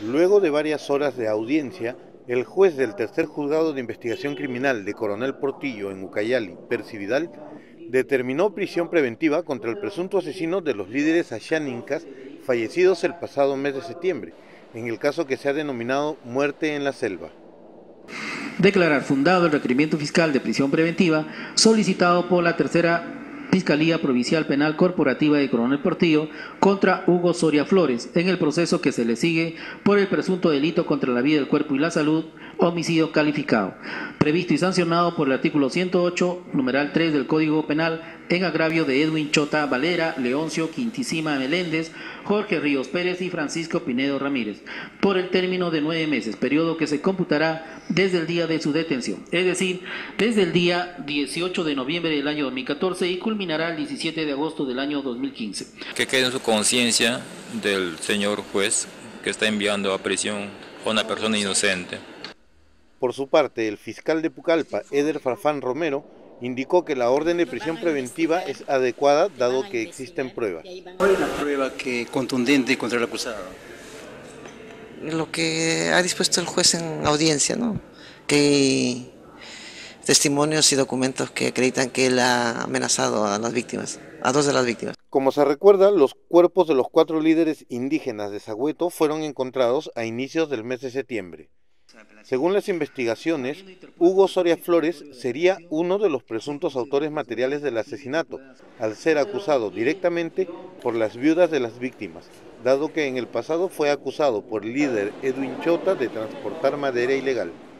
Luego de varias horas de audiencia, el juez del tercer juzgado de investigación criminal de Coronel Portillo en Ucayali, Percy Vidal, determinó prisión preventiva contra el presunto asesino de los líderes ayánincas fallecidos el pasado mes de septiembre, en el caso que se ha denominado muerte en la selva. Declarar fundado el requerimiento fiscal de prisión preventiva solicitado por la Tercera Fiscalía Provincial Penal Corporativa de Coronel Portillo contra Hugo Soria Flores en el proceso que se le sigue por el presunto delito contra la vida, el cuerpo y la salud, homicidio calificado, previsto y sancionado por el artículo 108, numeral 3 del Código Penal, en agravio de Edwin Chota Valera, Leoncio Quintisima Meléndez, Jorge Ríos Pérez y Francisco Pinedo Ramírez, por el término de 9 meses, periodo que se computará desde el día de su detención, es decir, desde el día 18 de noviembre del año 2014 y culminará el 17 de agosto del año 2015. Que quede en su conciencia del señor juez que está enviando a prisión a una persona inocente. Por su parte, el fiscal de Pucallpa, Eder Farfán Romero, indicó que la orden de prisión preventiva es adecuada dado que existen pruebas. ¿Cuál es la prueba contundente contra el acusado? Lo que ha dispuesto el juez en audiencia, ¿no? Que hay testimonios y documentos que acreditan que él ha amenazado a las víctimas, a 2 de las víctimas. Como se recuerda, los cuerpos de los 4 líderes indígenas de Sagüeto fueron encontrados a inicios del mes de septiembre. Según las investigaciones, Hugo Soria Flores sería uno de los presuntos autores materiales del asesinato, al ser acusado directamente por las viudas de las víctimas, dado que en el pasado fue acusado por el líder Edwin Chota de transportar madera ilegal.